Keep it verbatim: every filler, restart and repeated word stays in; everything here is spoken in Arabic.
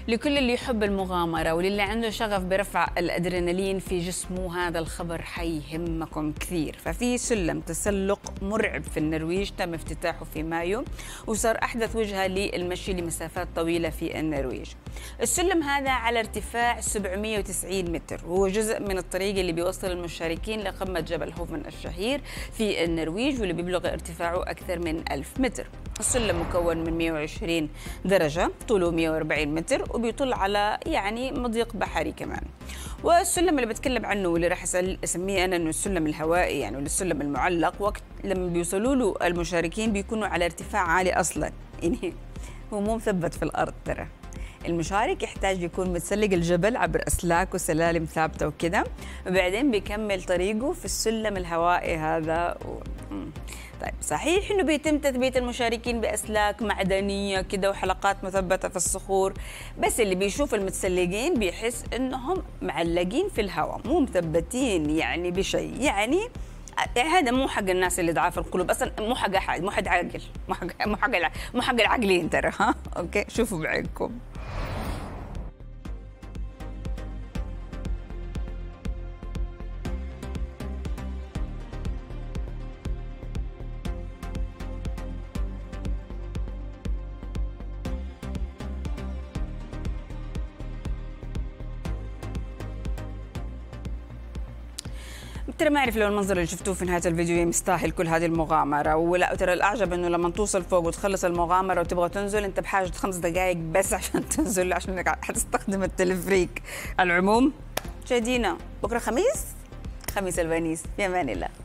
لكل اللي يحب المغامرة وللي عنده شغف برفع الأدرينالين في جسمه، هذا الخبر حيهمكم كثير. ففي سلم تسلق مرعب في النرويج تم افتتاحه في مايو، وصار أحدث وجهة للمشي لمسافات طويلة في النرويج. السلم هذا على ارتفاع سبعمئة وتسعين متر، وهو جزء من الطريق اللي بيوصل المشاركين لقمة جبل هوفن الشهير في النرويج، واللي بيبلغ ارتفاعه أكثر من ألف متر. السلم مكون من مئة وعشرين درجة، طوله مئة وأربعين متر، وبيطل على يعني مضيق بحري كمان. والسلم اللي بتكلم عنه واللي راح اسميه انا انه السلم الهوائي يعني ولا السلم المعلق، وقت لما بيوصلوا له المشاركين بيكونوا على ارتفاع عالي اصلا، يعني هو مو مثبت في الارض. ترى المشارك يحتاج يكون متسلق الجبل عبر اسلاك وسلالم ثابته وكذا، وبعدين بيكمل طريقه في السلم الهوائي هذا. و... طيب صحيح انه بيتم تثبيت المشاركين باسلاك معدنيه كده وحلقات مثبته في الصخور، بس اللي بيشوف المتسلقين بيحس انهم معلقين في الهواء مو مثبتين يعني بشيء. يعني هذا مو حق الناس اللي ضعاف القلوب اصلا، مو حق احد، مو حد عاقل، مو حق مو حق مو حق العاقلين ترى. ها اوكي شوفوا بعينكم. ترى ما أعرف لو المنظر اللي شفتوه في نهاية الفيديو مستاهل كل هذه المغامرة، ولا ترى الأعجب إنه لما توصل فوق وتخلص المغامرة وتبغى تنزل أنت بحاجة خمس دقائق بس عشان تنزل، عشان حتستخدم التلفريك. على العموم مشاهدينا بكرة خميس، خميس البنيس، في أمان الله.